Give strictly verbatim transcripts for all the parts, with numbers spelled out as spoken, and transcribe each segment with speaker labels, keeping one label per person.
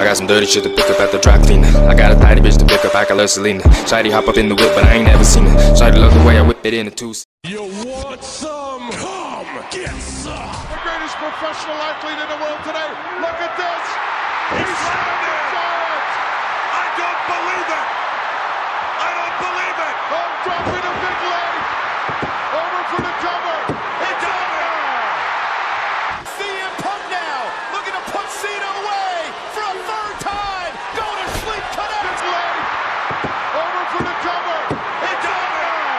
Speaker 1: I got some dirty shit to pick up at the dry cleaner. I got a tidy bitch to pick up, I can love Selena. Shady hop up in the whip, but I ain't never seen her. Shady love the way I whip it in the two.
Speaker 2: You want some? Come get some. The greatest professional athlete in the world today. Look at this. He's slammed it. I don't believe it. I don't believe it. Oh, dropping a big leg. Over for the cover. He got it. C M Punk now looking to put Cena away for a third time. Go to sleep, connect. Big leg. Over for the cover. He got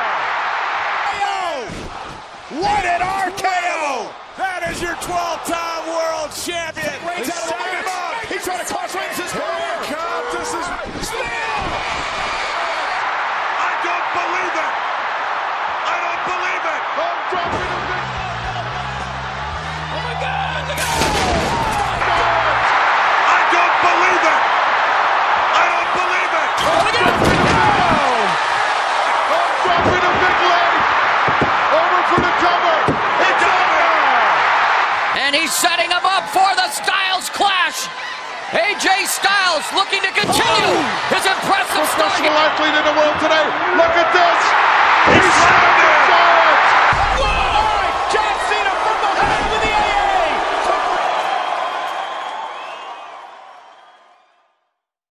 Speaker 2: it. What an R K O! That is your twelve-time world champion. He's setting him up. He's trying to cross range his career. God, this is still. I don't believe it. I don't believe it. I'm dropping a big. Oh my God! Look at I don't believe it. I don't believe it. Oh my God! I'm dropping a big leg. Over for the cover. He got it.
Speaker 3: And he's setting him up for the Styles Clash. A J Styles looking to continue his impressive start.
Speaker 2: Professional athlete in the world today. Look at this. He's